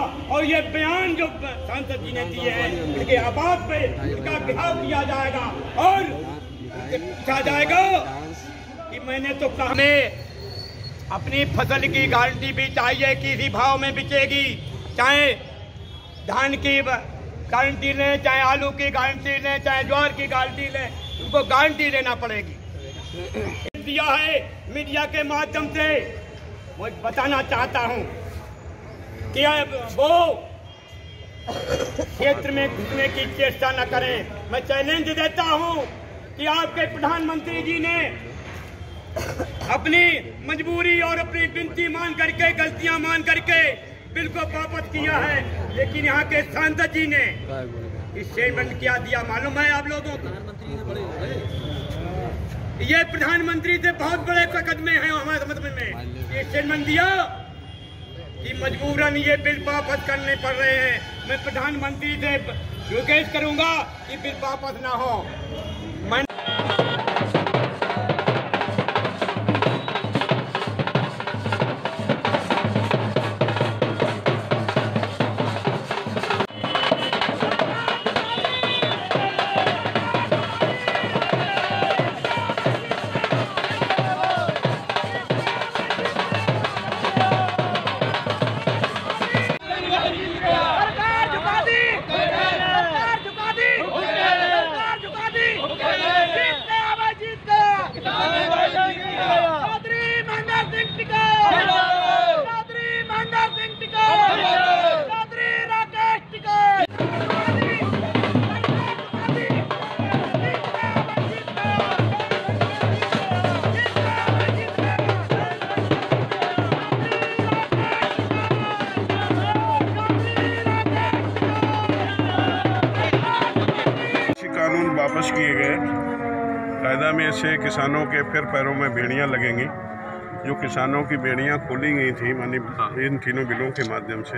और ये बयान जो सांसद जी ने दिए हैं उनके आवाज पे उनका घेराव किया जाएगा और पूछा जाएगा कि मैंने तो कहा अपनी फसल की गारंटी भी चाहिए, किसी भाव में बिकेगी, चाहे धान की गारंटी लें, चाहे आलू की गारंटी लें, चाहे ज्वार की गारंटी लें, उनको गारंटी लेना पड़ेगी। दिया है मीडिया के माध्यम से मैं बताना चाहता हूं कि वो क्षेत्र में घुसने की चेष्टा न करें। मैं चैलेंज देता हूं कि आपके प्रधानमंत्री जी ने अपनी मजबूरी और अपनी विनती मान करके, गलतियां मान करके बिल को वापस किया है, लेकिन यहाँ के सांसद जी ने इस स्टेटमेंट क्या दिया मालूम है आप लोगों को? ये प्रधानमंत्री से बहुत बड़े कदम हैं हमारे समझ में। ये स्टेटमेंट दिया कि मजबूरन ये बिल वापस करने पड़ रहे हैं। मैं प्रधानमंत्री से रिक्वेस्ट करूंगा कि बिल वापस ना हो। वापस किए गए कायदा में से किसानों के फिर पैरों में बेड़ियां लगेंगी। जो किसानों की बेड़ियां खोली गई थी मानी इन तीनों बिलों के माध्यम से,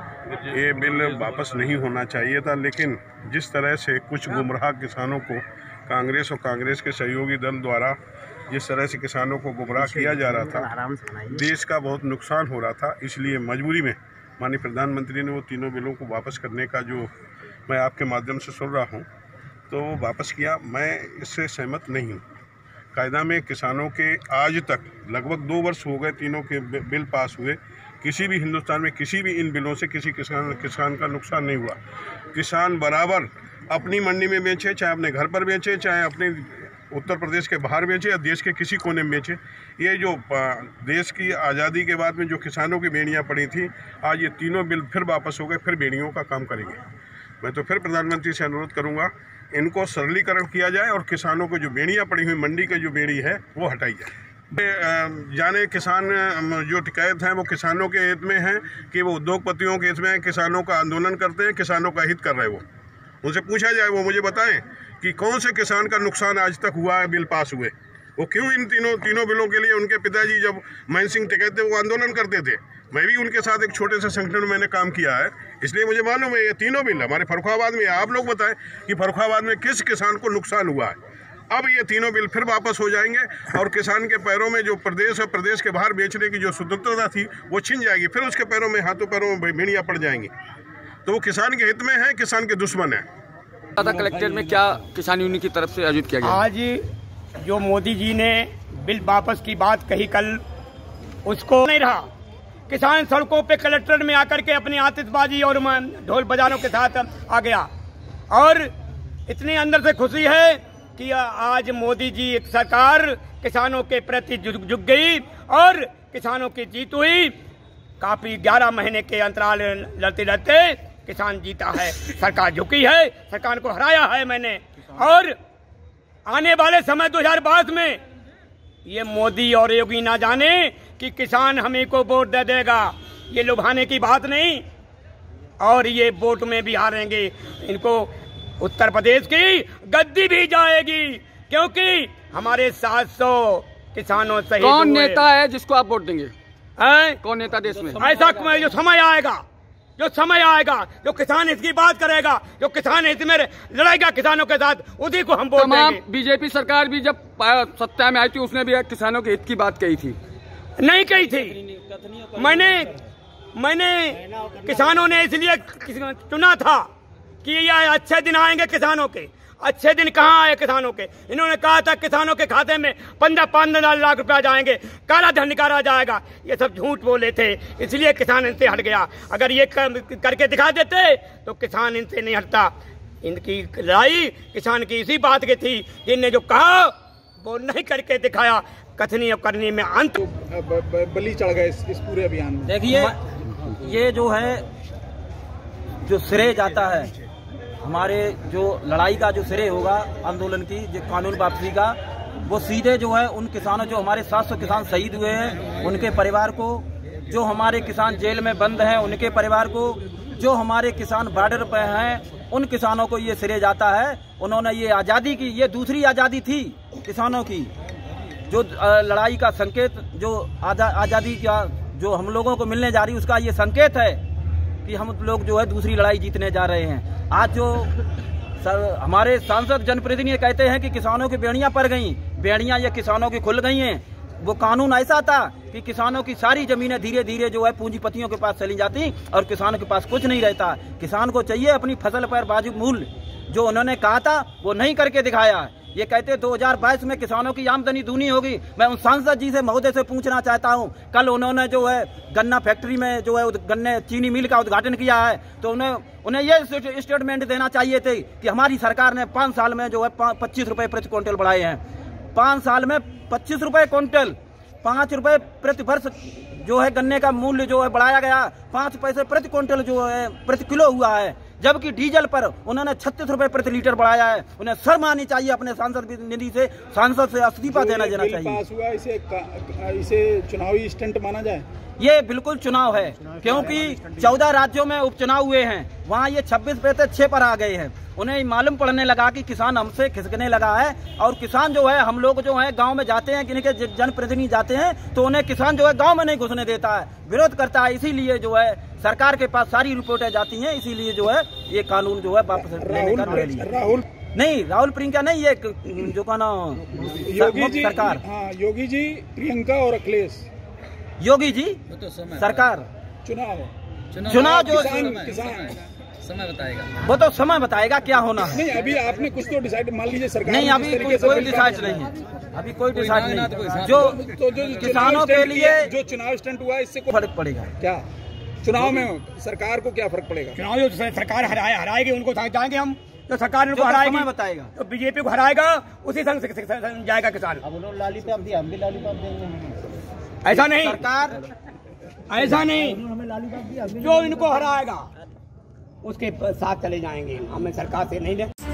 ये बिल वापस नहीं होना चाहिए था। लेकिन जिस तरह से कुछ गुमराह किसानों को कांग्रेस और कांग्रेस के सहयोगी दल द्वारा जिस तरह से किसानों को गुमराह किया जा रहा था, देश का बहुत नुकसान हो रहा था। इसलिए मजबूरी में माननीय प्रधानमंत्री ने वो तीनों बिलों को वापस करने का जो मैं आपके माध्यम से सुन रहा हूँ तो वापस किया। मैं इससे सहमत नहीं हूँ। कायदा में किसानों के आज तक लगभग 2 वर्ष हो गए तीनों के बिल पास हुए, किसी भी हिंदुस्तान में किसी भी इन बिलों से किसी किसान का नुकसान नहीं हुआ। किसान बराबर अपनी मंडी में बेचे, चाहे अपने घर पर बेचे, चाहे अपने उत्तर प्रदेश के बाहर बेचे या देश के किसी कोने में बेचे। ये जो देश की आज़ादी के बाद में जो किसानों की बेड़ियाँ पड़ी थी, आज ये तीनों बिल फिर वापस हो गए, फिर बेड़ियों का काम करेंगे। मैं तो फिर प्रधानमंत्री से अनुरोध करूँगा इनको सरलीकरण किया जाए और किसानों को जो बेड़ियाँ पड़ी हुई मंडी की जो बेड़ी है वो हटाई जाए। जाने किसान जो टिकैत हैं वो किसानों के हित में हैं कि वो उद्योगपतियों के हित में हैं, किसानों का आंदोलन करते हैं, किसानों का हित कर रहे हैं। वो उनसे पूछा जाए, वो मुझे बताएं कि कौन से किसान का नुकसान आज तक हुआ है बिल पास हुए। वो क्यों इन तीनों बिलों के लिए उनके पिताजी जब महेंद्र सिंह टिकैत थे वो आंदोलन करते थे। मैं भी उनके साथ एक छोटे से संगठन में मैंने काम किया है, इसलिए मुझे मालूम है ये तीनों बिल हमारे फर्रुखाबाद में। आप लोग बताएं कि फर्रुखाबाद में किस किसान को नुकसान हुआ है। अब ये तीनों बिल फिर वापस हो जाएंगे और किसान के पैरों में जो प्रदेश और प्रदेश के बाहर बेचने की जो स्वतंत्रता थी वो छिन जाएगी। फिर उसके पैरों में, हाथों पैरों में बेड़ियाँ पड़ जाएंगी। तो वो किसान के हित में है, किसान के दुश्मन है। कलेक्टर में क्या किसान यूनियन की तरफ से आयोजित किया गया? आज जो मोदी जी ने बिल वापस की बात कही कल, उसको नहीं रहा। किसान सड़कों पे कलेक्टर में आकर के अपनी आतिशबाजी और ढोल बजानों के साथ आ गया और इतनी अंदर से खुशी है कि आज मोदी जी एक सरकार किसानों के प्रति झुक गई और किसानों की जीत हुई। काफी 11 महीने के अंतराल लड़ते लड़ते किसान जीता है, सरकार झुकी है, सरकार को हराया है मैंने। और आने वाले समय 2022 में ये मोदी और योगी ना जाने कि किसान हमें को वोट दे देगा। ये लुभाने की बात नहीं, और ये वोट में भी हारेंगे। इनको उत्तर प्रदेश की गद्दी भी जाएगी, क्योंकि हमारे 700 किसानों सहित कौन नेता है जिसको आप वोट देंगे? कौन नेता देश में? ऐसा जो समय आएगा, जो किसान इसकी बात करेगा, जो किसान हित में लड़ेगा किसानों के साथ, उसी को हम वोट देंगे। बीजेपी सरकार भी जब सत्ता में आई थी उसने भी किसानों के हित की बात कही थी। नहीं कही थी। मैंने मैंने किसानों ने इसलिए चुना था कि ये अच्छे दिन आएंगे किसानों के। अच्छे दिन कहाँ आए किसानों के? इन्होंने कहा था किसानों के खाते में 15 लाख रुपया जाएंगे, काला धन निकाला जाएगा। ये सब झूठ बोले थे, इसलिए किसान इनसे हट गया। अगर ये करके दिखा देते तो किसान इनसे नहीं हटता। इनकी लड़ाई किसान की इसी बात की थी, जिनने जो कहा वो नहीं करके दिखाया। कथनी और करनी में अंत बलि चढ़ गए इस पूरे अभियान में। देखिए, ये जो है जो श्रेय जाता है, हमारे जो लड़ाई का जो श्रेय होगा आंदोलन की, जो कानून वापसी का, वो सीधे जो है उन किसानों, जो हमारे 700 किसान शहीद हुए हैं उनके परिवार को, जो हमारे किसान जेल में बंद हैं उनके परिवार को, जो हमारे किसान बॉर्डर पर हैं उन किसानों को ये श्रेय जाता है। उन्होंने ये आज़ादी की, ये दूसरी आज़ादी थी किसानों की, जो लड़ाई का संकेत, जो आज़ादी का जो हम लोगों को मिलने जा रही उसका ये संकेत है कि हम लोग जो है दूसरी लड़ाई जीतने जा रहे हैं। आज जो हमारे सांसद जनप्रतिनिधि कहते हैं कि किसानों की बेड़ियां पड़ गई, बेड़ियां ये किसानों की खुल गई हैं। वो कानून ऐसा था कि किसानों की सारी जमीनें धीरे धीरे जो है पूंजीपतियों के पास चली जाती और किसानों के पास कुछ नहीं रहता। किसान को चाहिए अपनी फसल पर वाजिब मूल्य, जो उन्होंने कहा था वो नहीं करके दिखाया। ये कहते 2022 में किसानों की आमदनी दूनी होगी। मैं उन सांसद जी से, महोदय से पूछना चाहता हूं, कल उन्होंने जो है गन्ना फैक्ट्री में जो है गन्ने चीनी मिल का उद्घाटन किया है, तो उन्हें ये स्टेटमेंट देना चाहिए थे कि हमारी सरकार ने 5 साल में जो है 25 रुपए प्रति क्विंटल बढ़ाए हैं। 5 साल में 25 रुपए क्विंटल, 5 रुपए प्रति वर्ष जो है गन्ने का मूल्य जो है बढ़ाया गया, 5 पैसे प्रति क्विंटल जो है प्रति किलो हुआ है। जबकि डीजल पर उन्होंने 36 रुपए प्रति लीटर बढ़ाया है। उन्हें शर्म आनी चाहिए, अपने सांसद निधि से सांसद से इस्तीफा देना चाहिए। पास हुआ, इसे चुनावी स्टंट माना जाए? ये बिल्कुल चुनाव है, क्योंकि 14 राज्यों में उपचुनाव हुए हैं, वहाँ ये 26 पे से 6 पर आ गए हैं। उन्हें मालूम पड़ने लगा कि किसान हमसे खिसकने लगा है। और किसान जो है, हम लोग जो है गांव में जाते हैं, किन्हीं के जनप्रतिनिधि जाते हैं तो उन्हें किसान जो है गांव में नहीं घुसने देता है, विरोध करता है। इसीलिए जो है सरकार के पास सारी रिपोर्टें जाती हैं, इसीलिए जो है ये कानून जो है वापस लेने का निर्णय लिया। राहुल प्रियंका नहीं, ये जो का नाम सरकार, योगी जी, प्रियंका और अखिलेश। योगी जी सरकार, चुनाव जो समय बताएगा, वो तो समय बताएगा क्या होना है। नहीं, अभी आपने कुछ तो डिसाइड, मान लीजिए सरकार नहीं, अभी कोई डिसाइड नहीं है, अभी कोई डिसाइड नहीं। जो किसानों के लिए जो चुनाव स्टंट हुआ, इससे कोई फर्क पड़ेगा क्या? चुनाव में सरकार को क्या फर्क पड़ेगा? चुनाव जो सरकार हराएगी उनको जाएंगे हम, तो सरकार उनको हराएगी बताएगा, तो बीजेपी को हराएगा, उसी संग जाएगा किसान। अब उन्होंने लॉलीपॉप दिया, हम भी लॉलीपॉप देंगे। ऐसा नहीं, सरकार ऐसा नहीं, जो इनको हराएगा उसके साथ चले जाएंगे। हमें सरकार से नहीं ले।